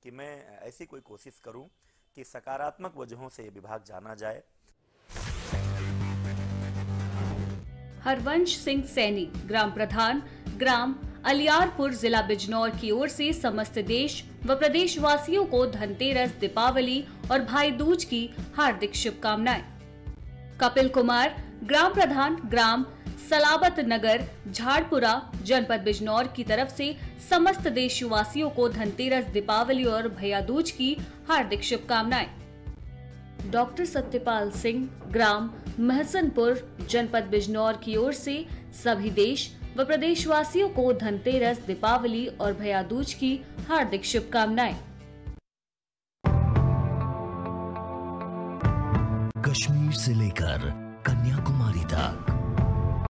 कि मैं ऐसी कोई कोशिश करूं कि सकारात्मक वजहों से विभाग जाना जाए। हरवंश सिंह सैनी, ग्राम प्रधान, ग्राम अलियारपुर, जिला बिजनौर की ओर से समस्त देश व प्रदेशवासियों को धनतेरस, दीपावली और भाई दूज की हार्दिक शुभकामनाएं। कपिल कुमार, ग्राम प्रधान, ग्राम सलाबत नगर, झाड़पुरा, जनपद बिजनौर की तरफ से समस्त देशवासियों को धनतेरस, दीपावली और भैया दूज की हार्दिक शुभकामनाएं। डॉक्टर सत्यपाल सिंह, ग्राम महसनपुर, जनपद बिजनौर की ओर से सभी देश व प्रदेशवासियों को धनतेरस, दीपावली और भैया दूज की हार्दिक शुभकामनाएं। कश्मीर से लेकर कन्याकुमारी तक